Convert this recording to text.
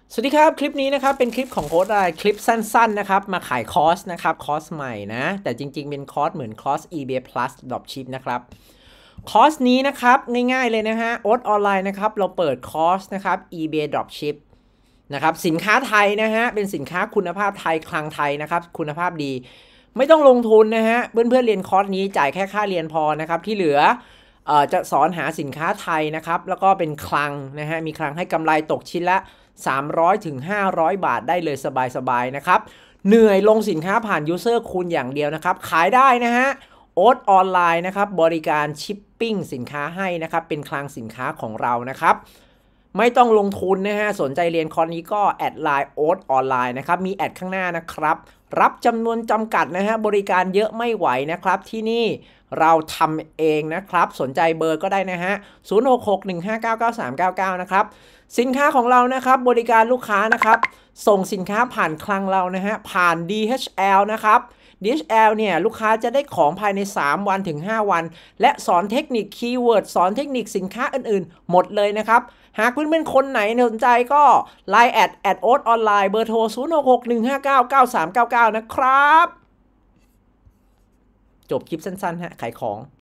สวัสดีครับคลิปนี้นะครับเป็นคลิปของโค้ดอะไรคลิปสั้นๆนะครับมาขายคอร์สนะครับคอร์สใหม่นะแต่จริงๆเป็นคอร์สเหมือนคอร์ส eBay Plus Dropship นะครับคอร์สนี้นะครับง่ายๆเลยนะฮะโอ๊ตออนไลน์นะครับเราเปิดคอร์สนะครับ eBay Dropship นะครับสินค้าไทยนะฮะเป็นสินค้าคุณภาพไทยคลังไทยนะครับคุณภาพดีไม่ต้องลงทุนนะฮะเพื่อนๆเรียนคอร์สนี้จ่ายแค่ค่าเรียนพอนะครับที่เหลือจะสอนหาสินค้าไทยนะครับแล้วก็เป็นคลังนะฮะมีคลังให้กำไรตกชิ้นละ300 ถึง 500 บาทได้เลยสบายๆนะครับเหนื่อยลงสินค้าผ่านยูเซอร์คุณอย่างเดียวนะครับขายได้นะฮะโอ๊ตออนไลน์นะครับบริการชิปปิ้งสินค้าให้นะครับเป็นคลังสินค้าของเรานะครับไม่ต้องลงทุนนะฮะสนใจเรียนคอร์สนี้ก็แอดไลน์โอ๊ตออนไลน์นะครับมีแอดข้างหน้านะครับรับจำนวนจำกัดนะฮะบริการเยอะไม่ไหวนะครับที่นี่เราทำเองนะครับสนใจเบอร์ก็ได้นะฮะ0661599399นะครับสินค้าของเรานะครับบริการลูกค้านะครับส่งสินค้าผ่านคลังเรานะฮะผ่าน DHL นะครับ DHL เนี่ยลูกค้าจะได้ของภายใน3วันถึง5วันและสอนเทคนิคคีย์เวิร์ดสอนเทคนิคสินค้าอื่นๆหมดเลยนะครับหากเพื่อนๆคนไหนสนใจก็ Line แอดโอ๊ตออนไลน์เบอร์โทร0661599399นะครับจบคลิปสั้นๆฮะขายของ